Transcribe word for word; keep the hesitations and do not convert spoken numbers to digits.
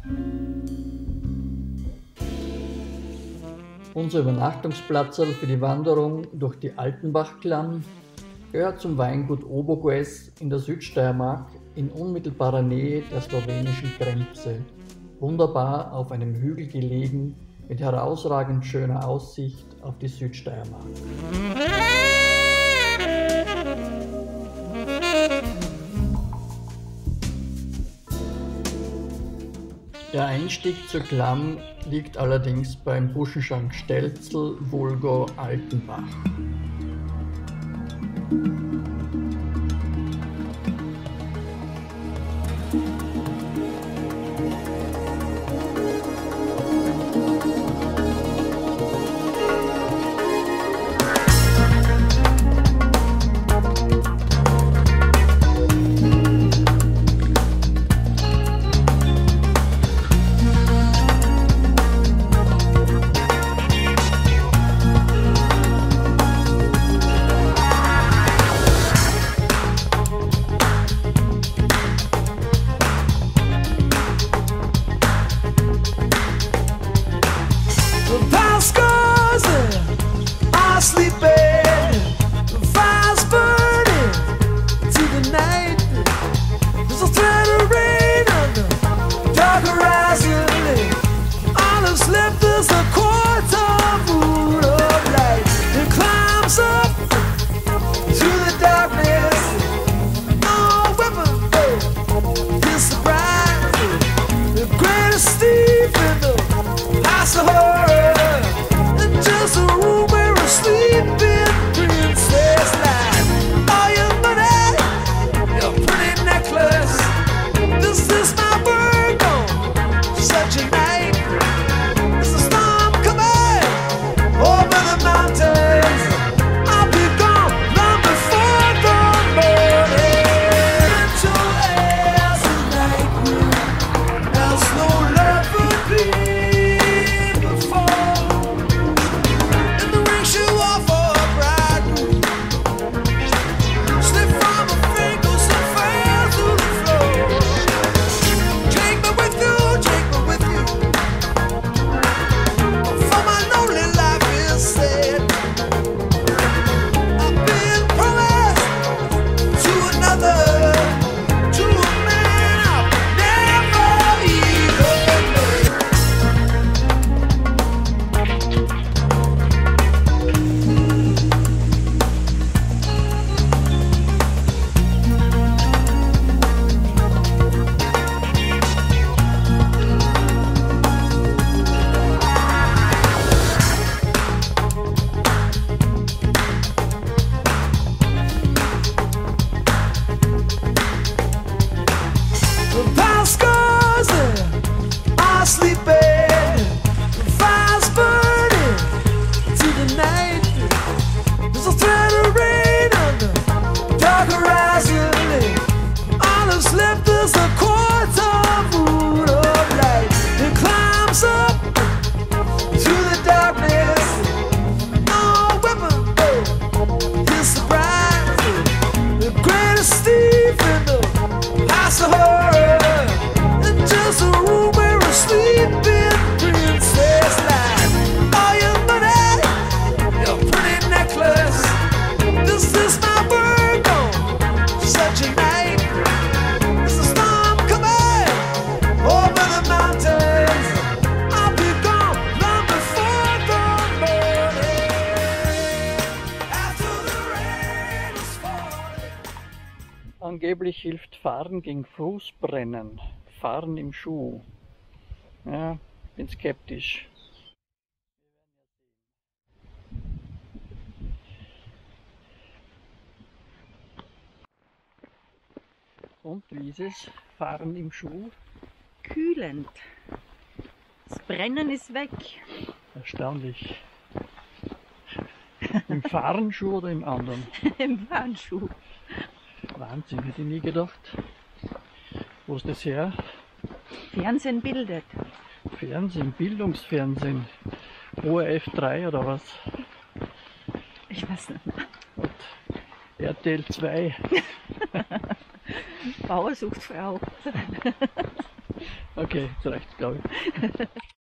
Unser Übernachtungsplatz für die Wanderung durch die Altenbachklamm gehört zum Weingut Obergues in der Südsteiermark in unmittelbarer Nähe der slowenischen Grenze. Wunderbar auf einem Hügel gelegen, mit herausragend schöner Aussicht auf die Südsteiermark. Der Einstieg zur Klamm liegt allerdings beim Buschenschank Stelzl, vulgo Altenbach. Angeblich hilft Fahren gegen Fußbrennen. Fahren im Schuh. Ja, bin skeptisch. Und wie ist es? Fahren im Schuh? Kühlend. Das Brennen ist weg. Erstaunlich. Im Fahrenschuh oder im anderen? Im Fahrschuh. Wahnsinn, hätte ich nie gedacht. Wo ist das her? Fernsehen bildet. Fernsehen, Bildungsfernsehen. O R F drei oder was? Ich weiß nicht mehr. Und R T L zwei. Bauer sucht Frau. Okay, zu Recht, glaube ich.